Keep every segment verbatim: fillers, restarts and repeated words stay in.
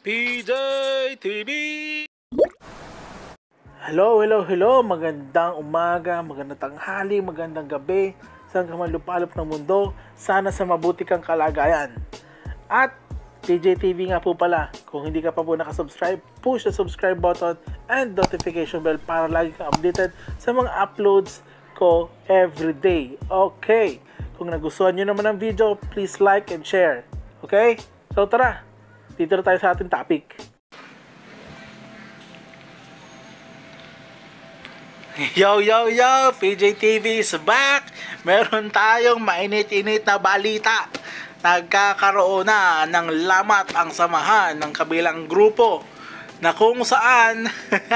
B J T V. Hello, hello, hello. Magandang umaga, magandang tanghali, magandang gabi. Saan ka man lupalop ng mundo, sana sa mabuti kang kalagayan. At B J T V nga po pala, kung hindi ka pa po nakasubscribe, push the subscribe button and notification bell para lagi kang updated sa mga uploads ko everyday. Okay, kung nagustuhan nyo naman ang video, please like and share. Okay, so tara, dito na tayo sa ating topic. Yo, yo, yo! P J T V is back! Meron tayong mainit-init na balita. Nagkakaroon na ng lamat ang samahan ng kabilang grupo na kung saan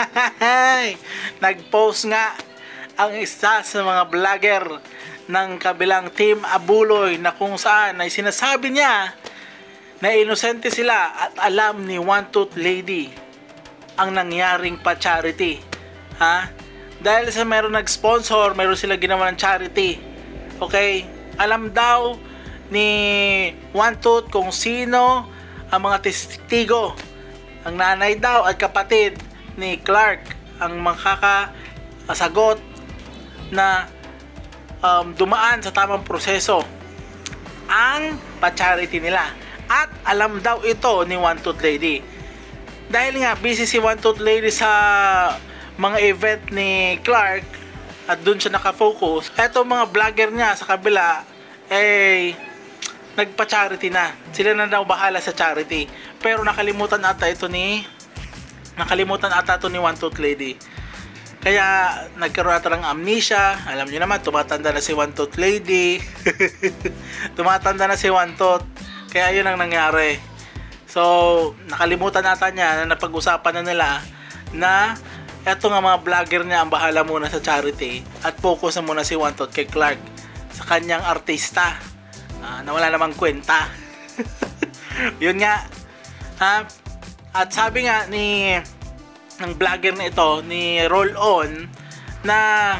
nag-post nga ang isa sa mga vlogger ng kabilang team Abuloy na kung saan ay sinasabi niya na inosente sila at alam ni Wantoo lady ang nangyaring pa-charity. Ha? Dahil sa meron nag-sponsor, meron sila ginawa ng charity. Okay? Alam daw ni Wantoo kung sino ang mga testigo. Ang nanay daw at kapatid ni Clark ang makakasagot na um, dumaan sa tamang proseso ang pa-charity nila. At alam daw ito ni Wantoo lady. Dahil nga busy si Wantoo lady sa mga event ni Clark at dun siya nakafocus, eto mga vlogger niya sa kabila eh nagpa-charity na. Sila na daw bahala sa charity. Pero nakalimutan ata ito ni nakalimutan ata ito ni Wantoo lady. Kaya nagkaroon ata ng amnesia. Alam niyo naman, tumatanda na si Wantoo lady. Tumatanda na si Wantoo. Kaya yun ang nangyari. So, nakalimutan ata niya na napag-usapan na nila na eto nga mga vlogger niya ang bahala muna sa charity at focus na muna si Wantoo kay Clark sa kanyang artista uh, na wala namang kwenta. Yun nga. Ha? At sabi nga ni ng vlogger na ito, ni Roll On, na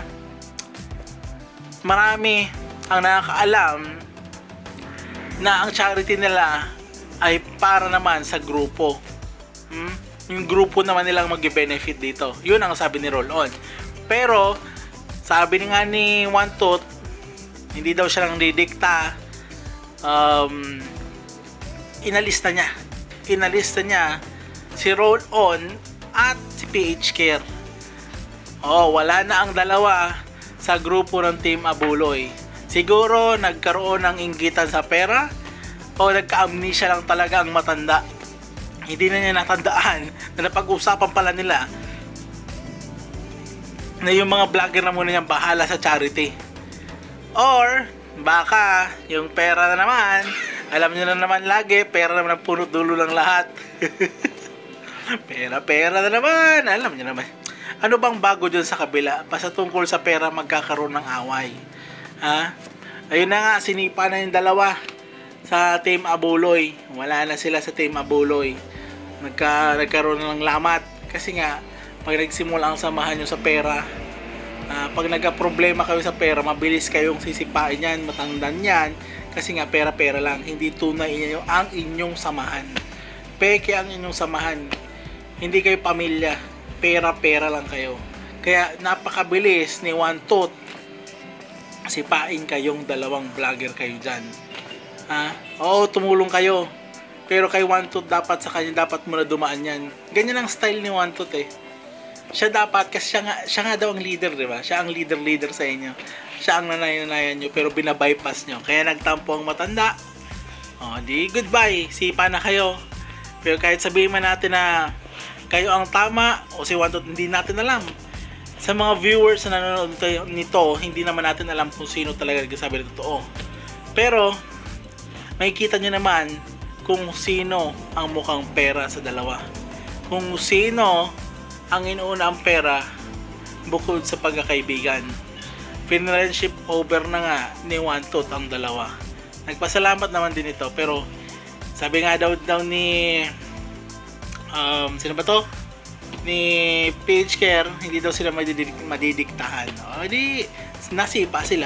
marami ang nakakaalam na ang charity nila ay para naman sa grupo. Hmm? Yung grupo naman nilang mag-benefit dito. Yun ang sabi ni Roll On. Pero sabi nga ni Wantoo, hindi daw siya lang didikta. Um, inalista niya. Inalista niya si Roll On at si P H Care. Oh, wala na ang dalawa sa grupo ng Team Abuloy. Siguro nagkaroon ng inggitan sa pera o nagka-amnesia lang talaga ang matanda. Hindi na niya natandaan na napag-usapan pala nila na yung mga vlogger na muna niyang bahala sa charity. Or baka yung pera na naman, alam niyo na naman lagi, pera naman ang punot dulo ng lahat. Pera, pera na naman, alam niyo naman. Ano bang bago dyan sa kabila? Basta tungkol sa pera magkakaroon ng away. Ha? Ayun na nga, sinipa na yung dalawa sa Team Abuloy. Wala na sila sa Team Abuloy. Nagka, nagkaroon ng lamat. Kasi nga, pag nagsimula ang samahan nyo sa pera, uh, pag nagka-problema kayo sa pera, mabilis kayong sisipain yan, matangdan yan. Kasi nga, pera-pera lang. Hindi tunay inyo ang inyong samahan. Peke ang inyong samahan. Hindi kayo pamilya. Pera-pera lang kayo. Kaya, napakabilis ni Wantoo sipain kayong dalawang vlogger kayo dyan. Ha? Oo, tumulong kayo. Pero kay Wantoo dapat sa kanya dapat muna dumaan yan. Ganyan ang style ni Wantoo eh. Siya dapat, kasi siya nga, siya nga daw ang leader, di ba? Siya ang leader-leader sa inyo. Siya ang nanay-nanayan nyo, pero binabypass nyo. Kaya nagtampo ang matanda. O, di goodbye. Sipa na kayo. Pero kahit sabihin man natin na kayo ang tama, o si Wantoo, hindi natin alam. Sa mga viewers na nanonood nito, hindi naman natin alam kung sino talaga nagsasabi ng totoo. Pero makikita nyo naman kung sino ang mukhang pera sa dalawa. Kung sino ang inuuna ang pera bukod sa pagkakaibigan. Friendship over na nga ni Wantoo ang dalawa. Nagpasalamat naman din ito, pero sabi nga daw daw ni um, sino ba to? Ni P H Care, hindi daw sila madidik madidiktahan. O di, nasipa sila.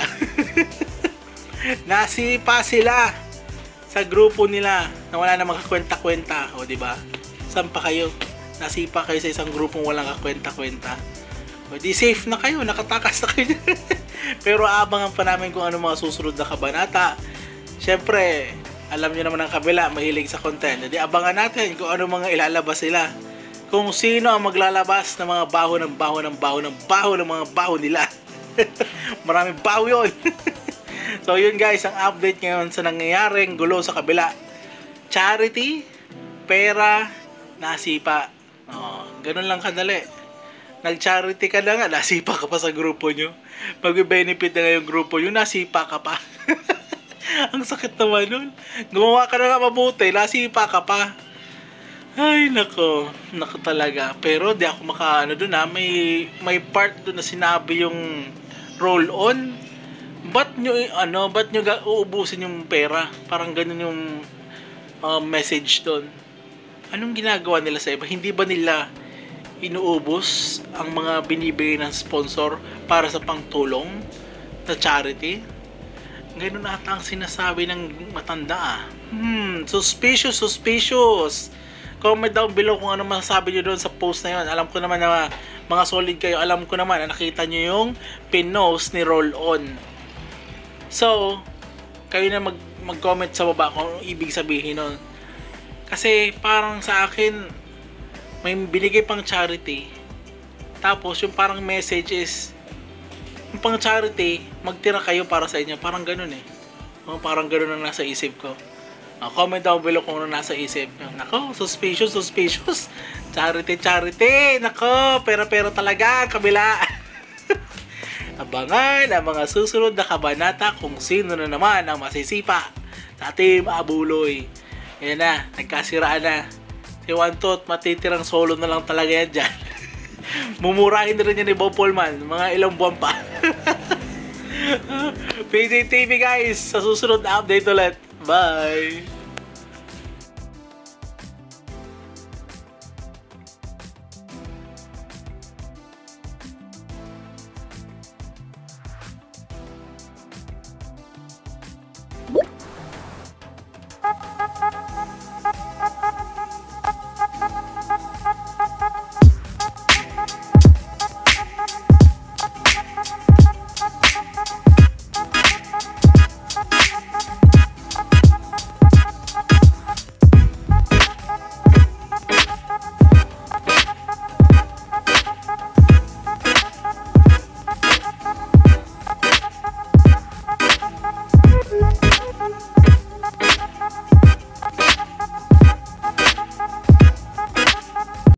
Nasipa sila sa grupo nila na wala na makakwenta-kwenta, o di ba? Saan pa kayo? Nasipa kayo sa isang grupong walang kakwenta-kwenta. O di safe na kayo, nakatakas na kayo. Pero abangan pa namin kung ano mga susunod na kabanata. Siyempre, alam nyo naman ang kabila, mahilig sa content. Di abangan natin kung ano mga ilalabas sila. Kung sino ang maglalabas ng mga baho ng baho ng baho ng baho ng mga baho nila. Maraming baho yun. So yun guys, ang update ngayon sa nangyayaring gulo sa kabila. Charity, pera, nasipa. Oh, ganun lang kadali. Nag-charity ka na nga, nasipa ka pa sa grupo nyo. Mag-benefit na nga yung grupo nyo, nasipa ka pa. Ang sakit naman nun. Gumawa ka na nga mabuti, nasipa ka pa. Ay, nako. Nako talaga. Pero di ako maka, ano dun ha, may, may part dun na sinabi yung roll on. Ba't nyo, ano, ba't nyo uubusin yung pera? Parang ganun yung uh, message dun. Anong ginagawa nila sa iba? Hindi ba nila inuubos ang mga binibigay ng sponsor para sa pangtulong na charity? Ganun ata ang sinasabi ng matanda ah. Hmm, suspicious, suspicious. Comment down below kung ano masasabi nyo doon sa post na yun. Alam ko naman na mga solid kayo. Alam ko naman na nakita nyo yung pinost ni Roll On. So, kayo na mag mag-comment sa baba kung ano ibig sabihin nun. Kasi parang sa akin, may binigay pang charity. Tapos yung parang message is, yung pang charity, magtira kayo para sa inyo. Parang ganun eh. O, parang ganun ang nasa isip ko. Uh, comment down below kung ano nasa isip nyo. Nako, suspicious, suspicious. Charity, charity. Nako, pera-pera talaga. Kabila. Abangan ang mga susunod na kabanata kung sino na naman ang masisipa sa Team Abuloy. Ayan na, nagkasiraan na. Si Wantoo, matitirang solo na lang talaga yan dyan. Mumurahin na rin yan ni Bob Pullman. Mga ilang buwan pa. P J T V guys, sa susunod na update ulit. Bye!